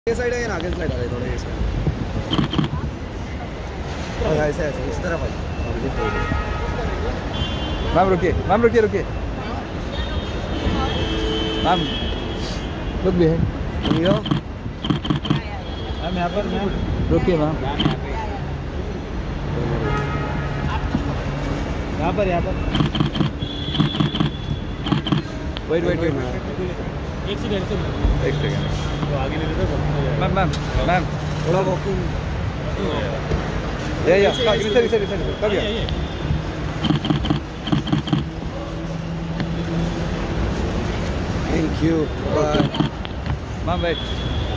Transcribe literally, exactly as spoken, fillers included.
ये साइड है या आगे साइड आ रहे थोड़े ये साइड ऐसे ऐसे इस तरफ आ मैम रुकिए मैम रुकिए रुकिए मैम लुक बिहाइंड मैम यहाँ पर मैम रुकिए मैम यहाँ पर यहाँ पर वेट वेट वेट एक सेकेंड एक सेकेंड तो आगे ले लेते मैम मैम मैम थोड़ा वॉकिंग या या इधर इधर इधर इधर कब या thank you bye ma'am wait